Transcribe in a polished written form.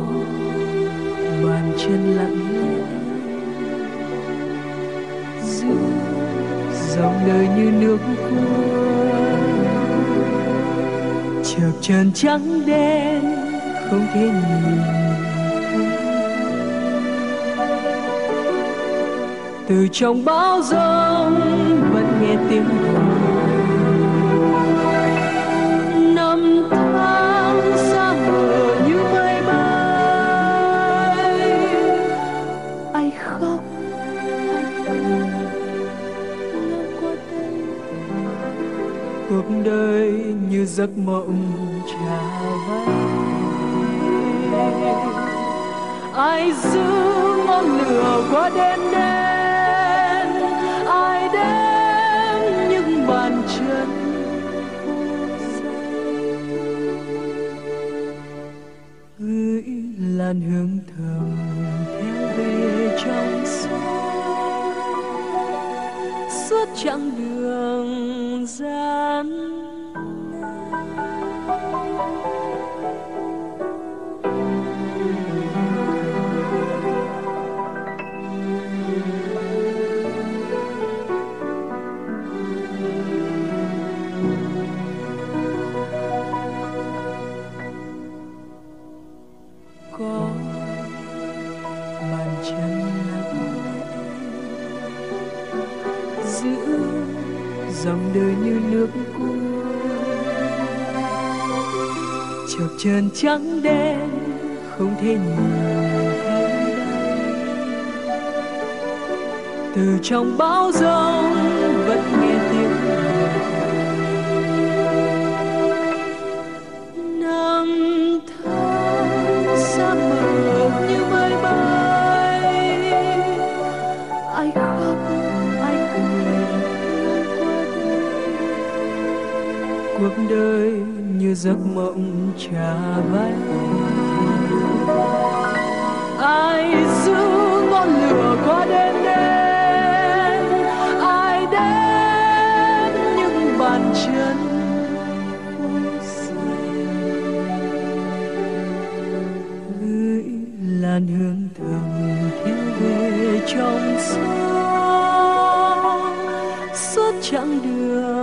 bàn chân lặng lẽ giữa dòng đời như nước cuốn, chợp chờn trắng đen không thể nhìn. Từ trong bão giông vẫn nghe tiếng gọi. Năm tháng xa mờ như mây bay, ai khóc ai ngang qua đây. Cuộc đời như giấc mộng trả vay, ai giữ ngọn lửa qua đêm đen, ai đếm những bàn chân gửi làn hương thơm theo về trong gió suốt chặng đường gian. Có bàn chân lặng lẽ giữa dòng đời như nước cuốn, chợp chờn trắng đen không thể nhìn thấy đây. Từ trong bão giông vẫn nghe tiếng gọi. Năm tháng xa mờ như mây bay, ai khóc ai cười ngang qua đây. Cuộc đời như giấc mộng trả vay, ai giữ ngọn lửa qua đêm đen, ai đến những bàn chân khô say, gửi làn hương thơm theo về trong gió suốt chặng đường